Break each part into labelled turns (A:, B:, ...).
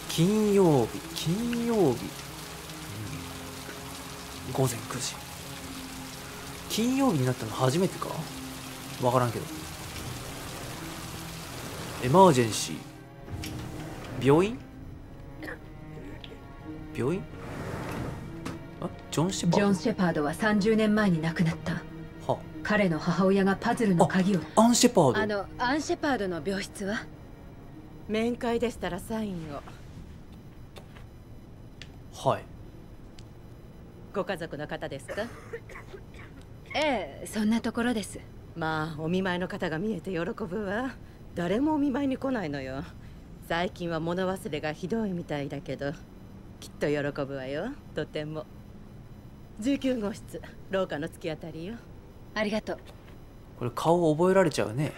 A: 金曜日、午前9時。金曜日になったの初めてかわからんけど。エマージェンシー。病院ジョン・シェパード。
B: ジョン・シェパードは30年前に亡くなった。
A: は
B: 彼の母親がパズルの鍵を。
A: アン・シェパード。
B: アン・シェパードの病室は？
C: 面会でしたらサインを。
A: はい。
C: ご家族の方ですか？
B: ええ、そんなところです。
C: まあお見舞いの方が見えて喜ぶわ。誰もお見舞いに来ないのよ。最近は物忘れがひどいみたいだけど、きっと喜ぶわよ。とても。19号室、廊下の突き当たりよ。
B: ありがとう。
A: これ顔覚えられちゃうね。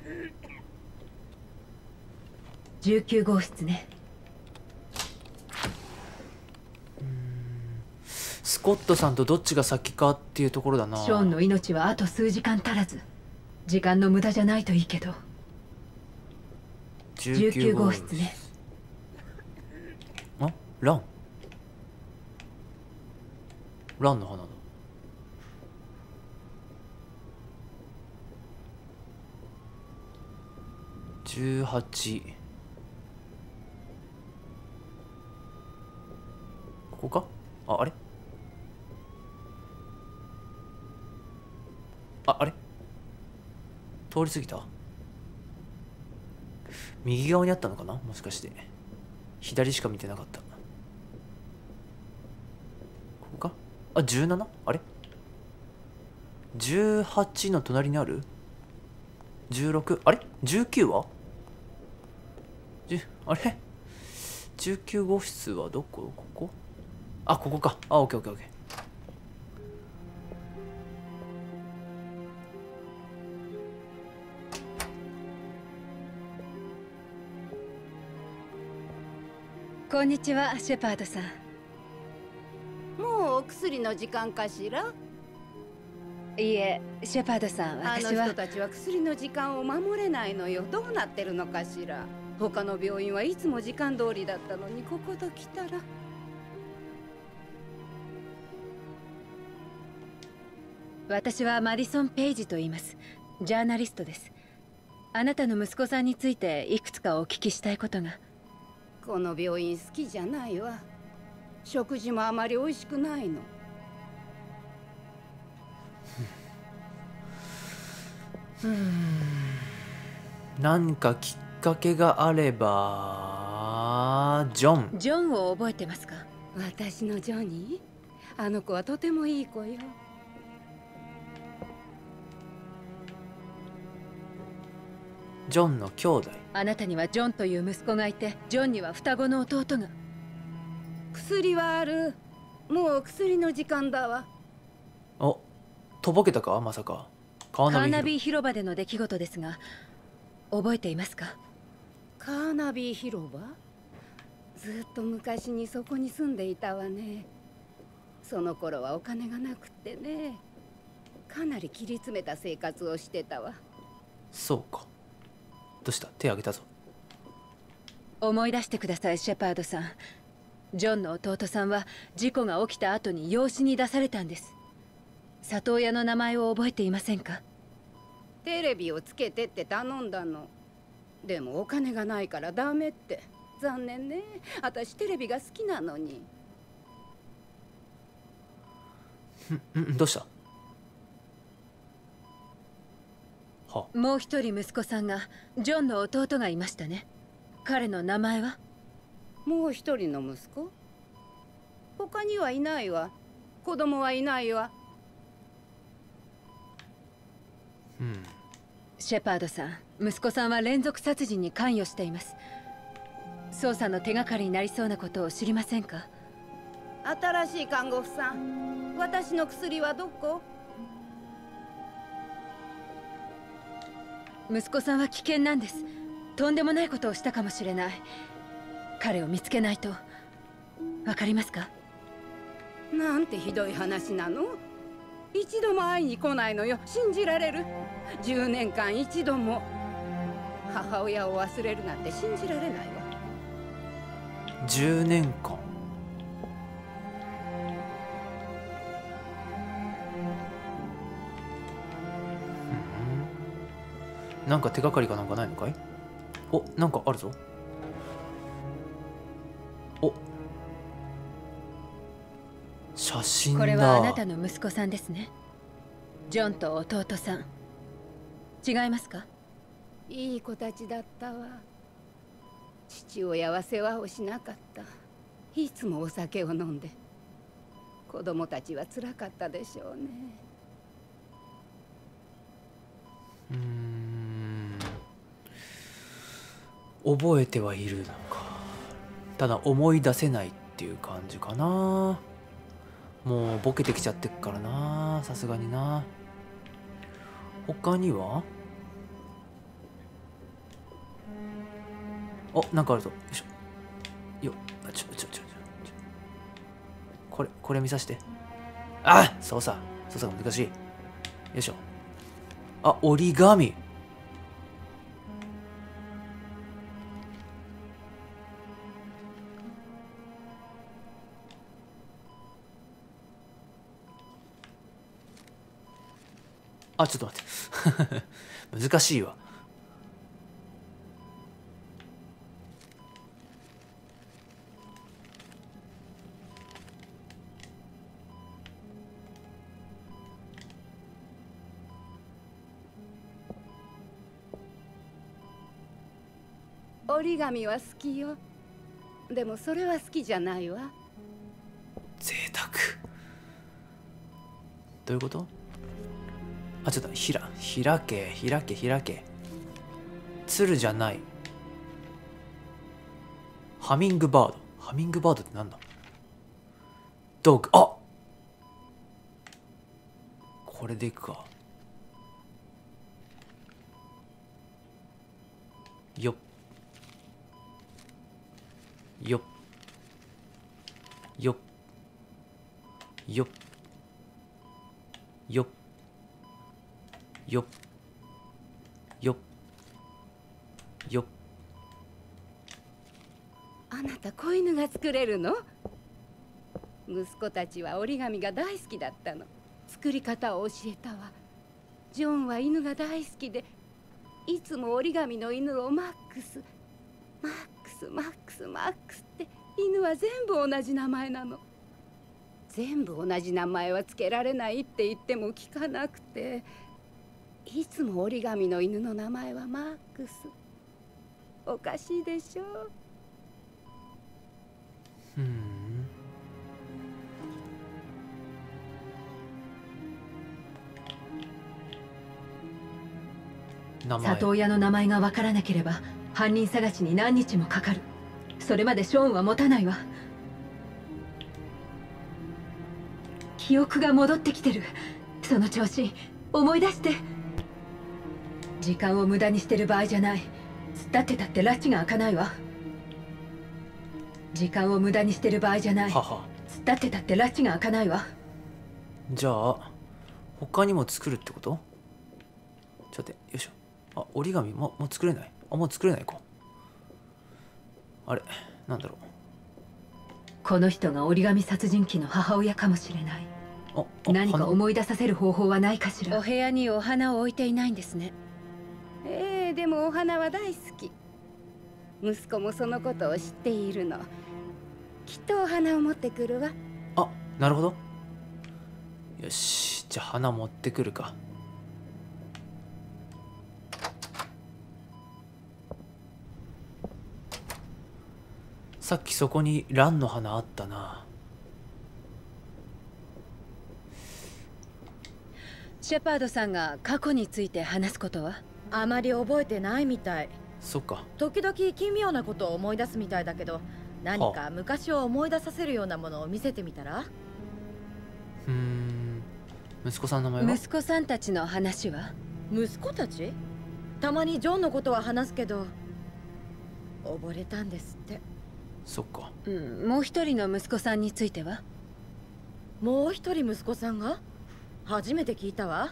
B: 19号室ね。
A: スコットさんとどっちが先かっていうところだな。
B: ショーンの命はあと数時間足らず。時間の無駄じゃないといいけど。19号室ね。
A: あ、ランの花だ。18。ここか？あれあれ通り過ぎた？右側にあったのかな、もしかして。左しか見てなかった。ここか？あ、17？ あれ 18 の隣にある？ 16？ あれ 19 は？あれ ?19 号室はどこ？ここ？あ、ここか。あ、オッケーオッケーオッケー。
B: こんにちは、シェパードさん。
D: もうお薬の時間かしら？
B: いいえ、シェパードさん、私は。
D: あの人たちは薬の時間を守れないのよ。どうなってるのかしら。他の病院はいつも時間通りだったのに、ここと来たら。
B: 私はマディソン・ペイジと言います。ジャーナリストです。あなたの息子さんについていくつかお聞きしたいことが。
D: この病院好きじゃないわ。食事もあまり美味しくないの。
A: 何かきっかけがあれば。ジョ
B: ンを覚えてますか？
D: 私のジョニー？あの子はとてもいい子よ。
A: ジョンの兄弟。
B: あなたにはジョンという息子がいて、ジョンには双子の弟が。
D: 薬はある。もう薬の時間だわ。
A: お、とぼけたか、まさか。
B: カーナビー広場での出来事ですが、覚えていますか？
D: カーナビー広場？ずっと昔にそこに住んでいたわね。その頃はお金がなくってね、かなり切り詰めた生活をしてたわ。
A: そうか。どうした？手挙げたぞ。
B: 思い出してください、シェパードさん。ジョンの弟さんは事故が起きた後に養子に出されたんです。里親の名前を覚えていませんか？
D: テレビをつけてって頼んだの。でもお金がないからダメって。残念ね。私テレビが好きなのに。
A: どうした？は。
B: もう一人息子さんが、ジョンの弟がいましたね。彼の名前は？
D: もう一人の息子？他にはいないわ。子供はいないわ。
B: シェパードさん、息子さんは連続殺人に関与しています。捜査の手がかりになりそうなことを知りませんか？
D: 新しい看護婦さん、私の薬はどこ？
B: 息子さんは危険なんです。とんでもないことをしたかもしれない。彼を見つけないと。わかりますか？
D: なんてひどい話なの？一度も会いに来ないのよ。信じられる？10年間一度も。母親を忘れるなんて信じられないわ。
A: 10年間。なんか手がかりかなんかないのかい？お、なんかあるぞ。お、写真だ。
B: これはあなたの息子さんですね。ジョンと弟さん。違いますか？
D: いい子たちだったわ。父親は世話をしなかった。いつもお酒を飲んで。子供たちはつらかったでしょうね。
A: 覚えてはいるのか。ただ思い出せないっていう感じかな。もうボケてきちゃってっからな、さすがにな。他には？お、なんかあるぞ。よいしょ。よっ、これ見さして。あ、操作が難しい。よいしょ。あ、折り紙。あ、ちょっと待って。難しいわ。
D: 折り紙は好きよ。でもそれは好きじゃないわ。
A: 贅沢。どういうこと？あ、ちょっと開け。鶴じゃない。ハミングバードってなんだ？ドッグ。あ、これでいくか。よっよっよっよっよっよっよっよっ。
D: あなた子犬が作れるの？息子たちは折り紙が大好きだったの。作り方を教えたわ。ジョンは犬が大好きで、いつも折り紙の犬をマックスって犬は全部同じ名前なの。全部同じ名前はつけられないって言っても聞かなくて、いつも折り紙の犬の名前はマックス。おかしいでしょ。
B: 里親の名前がわからなければ犯人探しに何日もかかる。それまでショーンは持たないわ。記憶が戻ってきてる。その調子、思い出して。時間を無駄にしてる場合じゃない。突っ立ってたって拉致が開かないわ。時間を無駄にしてる場合じゃない。突っ立ってたって拉致が開かないわ。
A: じゃあ他にも作るってこと？ちょっとよいしょ。あ、折り紙もう作れない。あ、もう作れないか。あれ、なんだろう。
B: この人が折り紙殺人鬼の母親かもしれない。何か思い出させる方法はないかしら。お部屋にお花を置いていないんですね。
D: でもお花は大好き。息子もそのことを知っているの。きっとお花を持ってくるわ。
A: あ、なるほど。よし、じゃあ花持ってくるか。さっきそこにランの花あったな。
B: シェパードさんが過去について話すことは？
C: あまり覚えてないみたい。
A: そっか。
C: 時々奇妙なことを思い出すみたいだけど、何か昔を思い出させるようなものを見せてみたら？
A: 息子さんの名前は？
B: 息子さんたちの話は？
C: 息子たち？たまにジョンのことは話すけど、溺れたんですって。
A: そっか。
B: もう一人の息子さんについては？
C: もう一人息子さんが？初めて聞いたわ。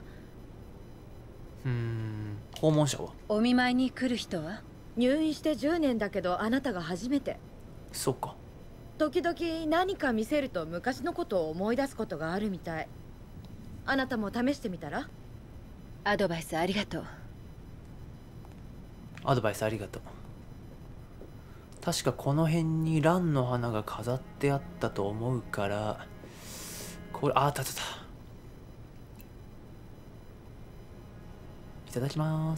A: 訪問者は？
B: お見舞いに来る人は？
C: 入院して10年だけど、あなたが初めて。
A: そうか。
E: 時々何か見せると昔のことを思い出すことがあるみたい。あなたも試してみたら？
B: アドバイスありがとう。
A: アドバイスありがとう。確かこの辺に蘭の花が飾ってあったと思うから、これ、あったあった。いただきます。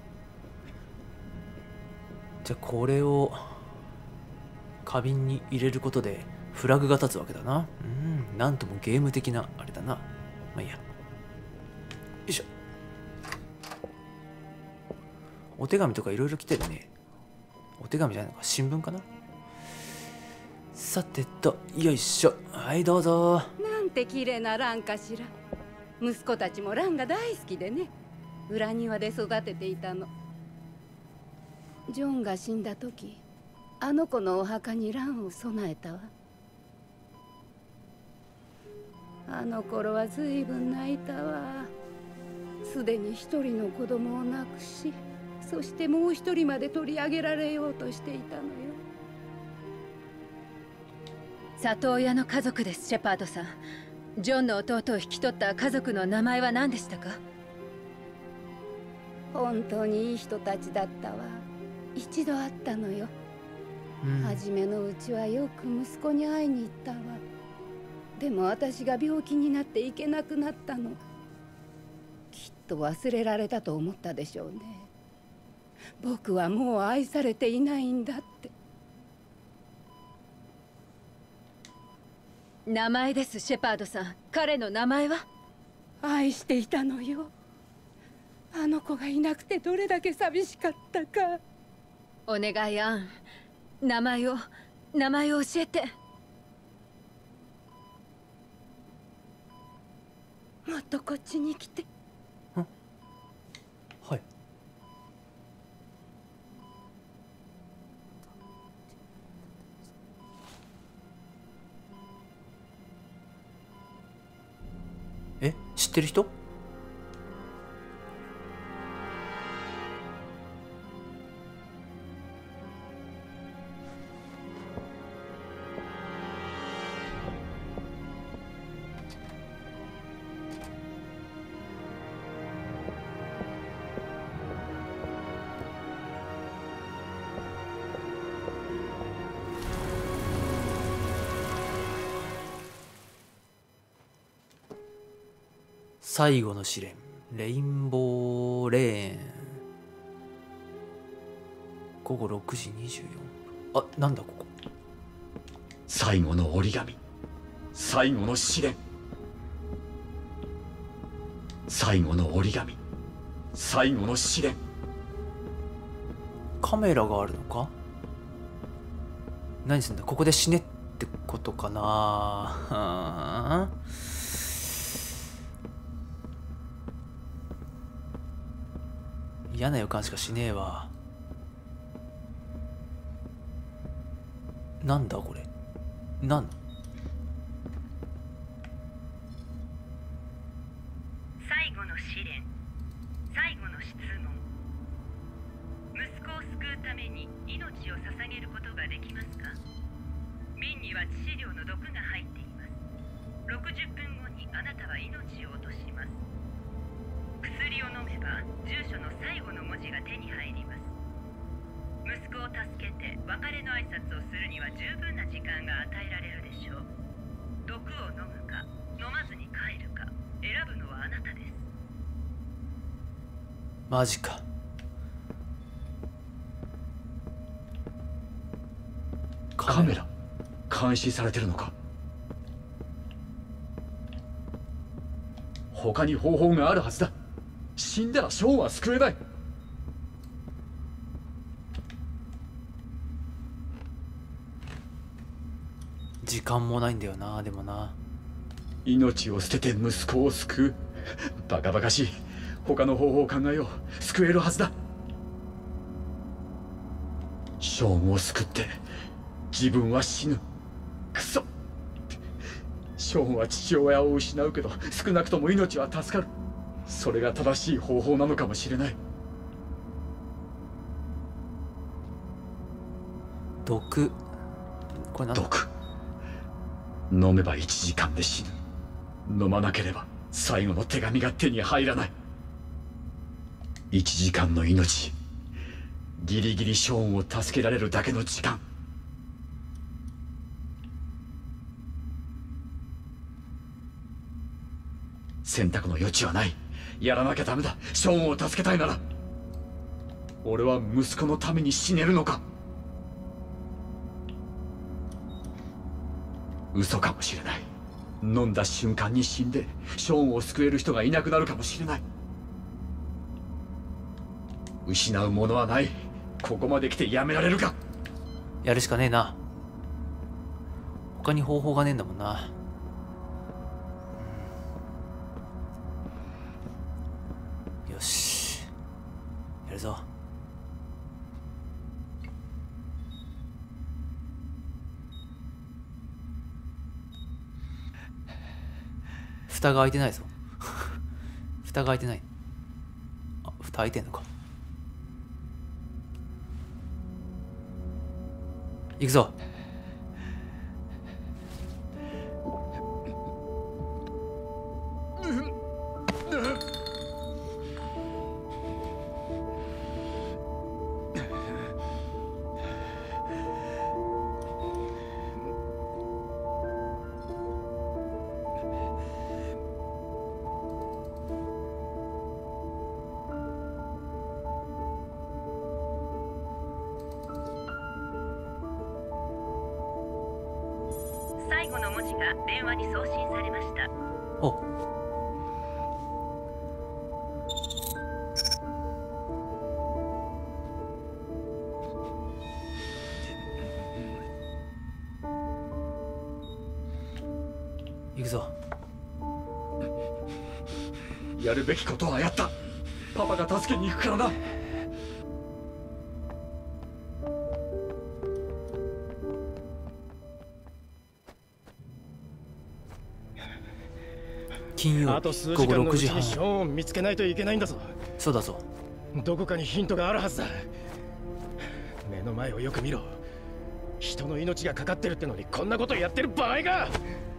A: じゃあこれを花瓶に入れることでフラグが立つわけだな。なんともゲーム的なあれだな。まあいいや。よいしょ。お手紙とかいろいろ来てるね。お手紙じゃないのか、新聞かな。さてと、よいしょ。はいどうぞ。
D: なんて綺麗なランかしら。息子たちもランが大好きでね、裏庭で育てていたの。ジョンが死んだ時、あの子のお墓にランを供えたわ。あの頃はずいぶん泣いたわ。すでに一人の子供を亡くし、そしてもう一人まで取り上げられようとしていたのよ。
B: 里親の家族です、シェパードさん。ジョンの弟を引き取った家族の名前は何でしたか？
D: 本当にいい人たちだったわ。一度会ったのよ。初めのうちはよく息子に会いに行ったわ。でも私が病気になって行けなくなったの。きっと忘れられたと思ったでしょうね。僕はもう愛されていないんだって。
B: 名前です、シェパードさん。彼の名前は？
D: 愛していたのよ。あの子がいなくてどれだけ寂しかったか。
B: お願いアン、名前を教えて。
D: もっとこっちに来て。
A: はい。え、知ってる人？最後の試練、レインボーレーン。午後6時24分。あ、なんだここ。
F: 最後の折り紙、最後の試練、最後の折り紙、最後の試練。
A: カメラがあるのか？何すんだ、ここで死ねってことかな。はぁ。嫌な予感しかしねえわ。なんだこれ。なん
G: 最後の試練、最後の質問。息子を救うために命を捧げることができますか？瓶には致死量の毒が入っています。60分後にあなたは命を落とします。薬を飲めば住所の最後の文字が手に入ります。息子を助けて別れの挨拶をするには十分な時間が与えられるでしょう。毒を飲むか飲まずに帰るか選ぶのはあなたです。
A: マジか。
F: カメラ監視されてるのか？他に方法があるはずだ。死んだらショーンは救えない。
A: 時間もないんだよな。でもな、
F: 命を捨てて息子を救う。バカバカしい。他の方法を考えよう。救えるはずだ。ショーンを救って自分は死ぬ。クソ。ショーンは父親を失うけど少なくとも命は助かる。それが正しい方法なのかもしれない。
A: 毒。これなんだ。
F: 毒。飲めば1時間で死ぬ。飲まなければ最後の手紙が手に入らない。1時間の命。ギリギリショーンを助けられるだけの時間。選択の余地はない。やらなきゃダメだ。ショーンを助けたいなら。俺は息子のために死ねるのか。嘘かもしれない。飲んだ瞬間に死んでショーンを救える人がいなくなるかもしれない。失うものはない。ここまで来てやめられるか。
A: やるしかねえな。他に方法がねえんだもんな。よし、やるぞ。蓋が開いてないぞ。蓋が開いてない。あ、蓋開いてんのか。行くぞ。
G: 最後の文字が電話に送信されました。
A: お。行くぞ。
F: やるべきことはやった。パパが助けに行くからな。
A: 金曜
H: あと数
A: 午後6
H: 時間のうち
A: 時半。
H: にショーンを見つけないといけないんだぞ。
A: そうだぞ。
H: どこかにヒントがあるはずだ。目の前をよく見ろ。人の命がかかってるってのにこんなことやってる場合が。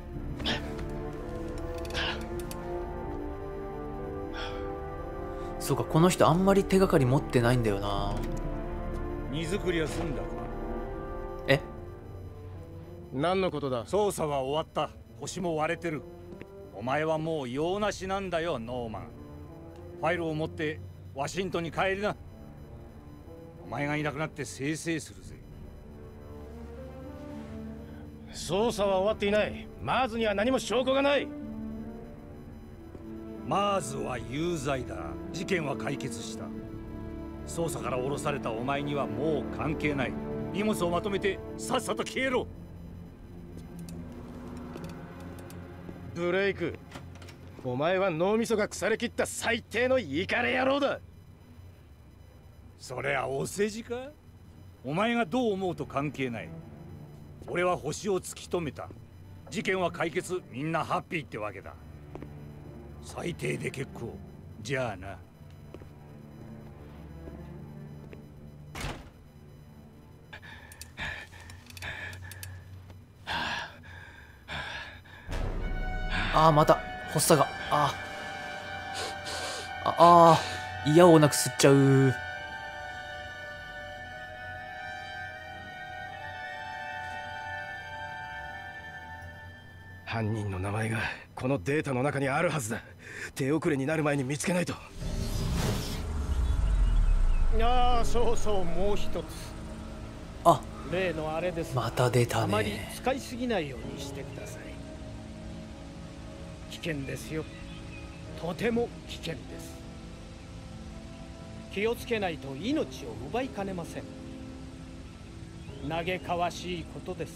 A: そうか、この人あんまり手がかり持ってないんだよな。
I: 荷造りは済んだか。
A: え？
H: 何のことだ。
I: 捜査は終わった。星も割れてる。お前はもう用なしなんだよ、ノーマン。ファイルを持ってワシントンに帰りな。お前がいなくなってせいせいするぜ。
H: 捜査は終わっていない。マーズには何も証拠がない。
I: マーズは有罪だ。事件は解決した。捜査から降ろされたお前にはもう関係ない。荷物をまとめてさっさと消えろ。
H: ブレイク、お前は脳みそが腐れ切った最低のイカレ野郎だ。
I: それはお世辞か。お前がどう思うと関係ない。俺は星を突き止めた。事件は解決、みんなハッピーってわけだ。最低で結構。じゃあな。
A: ああ、また発作が。嫌をなく吸っちゃう。
H: 犯人の名前がこのデータの中にあるはずだ。手遅れになる前に見つけないと。
J: ああ、そうそう、もう一つ。
A: あ、
J: 例のあれです。
A: また出た
J: あまり
A: ね。
J: 使いすぎないようにしてください。危険ですよ。とても危険です。気をつけないと命を奪いかねません。嘆かわしいことです。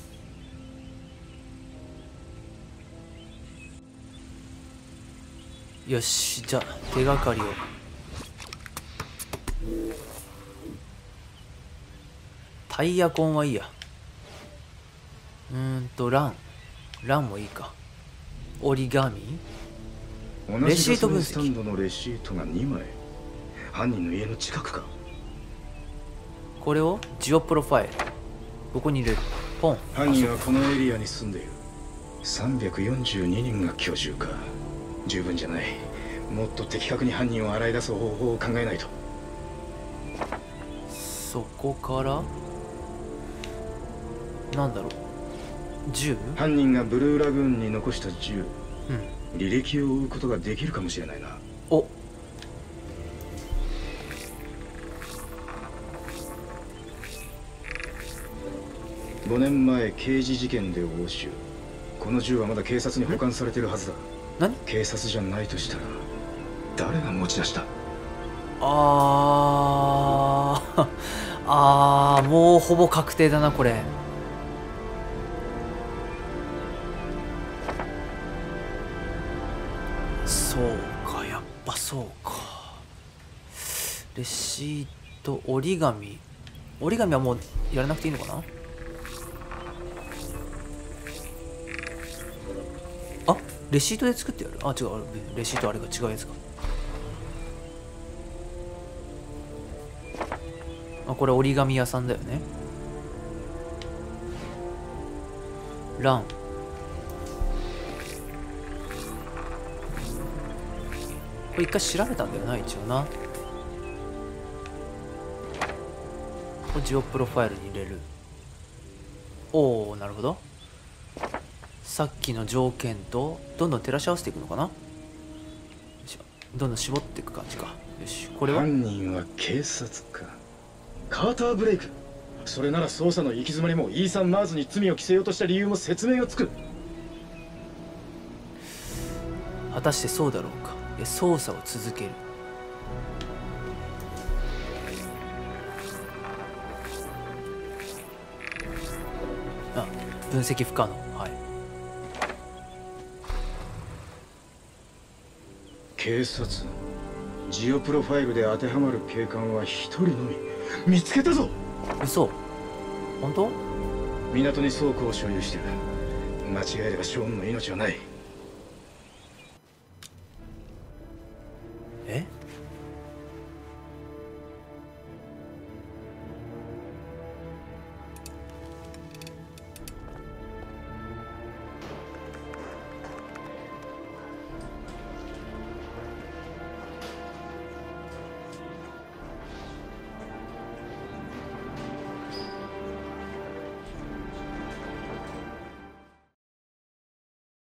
A: よし、じゃあ手がかりを。タイヤコンはいいや。ランもいいか。折り紙、
K: 同じ
A: レシート分析
K: ガソリンスタンドのレシートが2枚。犯人の家の近くか。
A: これをジオプロファイル。 ここに入れる。ポン。
K: 犯人はこのエリアに住んでいる。342人が居住か。十分じゃない。もっと的確に犯人を洗い出す方法を考えないと。
A: そこからなんだろう、銃？
K: 犯人がブルーラグーンに残した銃、
A: うん、
K: 履歴を追うことができるかもしれないな。
A: お、
K: 5年前刑事事件で押収。この銃はまだ警察に保管されてるはずだ。
A: 何？
K: 警察じゃないとしたら誰が持ち出した？
A: もうほぼ確定だなこれ。そうか、やっぱそうか。レシート、折り紙。折り紙はもうやらなくていいのかな。あ、レシートで作ってやる。あ、違う、レシートあれが違うやつか。あ、これ折り紙屋さんだよね。ラン。これ一回調べたんだよな、一応な。これジオプロファイルに入れる。おお、なるほど。さっきの条件とどんどん照らし合わせていくのかな。どんどん絞っていく感じか。よし、これは
K: 犯人は警察か。カーターブレイク。それなら捜査の行き詰まりもイーサン・マーズに罪を着せようとした理由も説明がつく。
A: 果たしてそうだろうか。捜査を続ける。あ、分析不可能。はい。
K: 警察。ジオプロファイルで当てはまる警官は一人のみ。見つけたぞ。
A: 嘘？本当？
K: 港に倉庫を所有してる。間違えればショーンの命はない。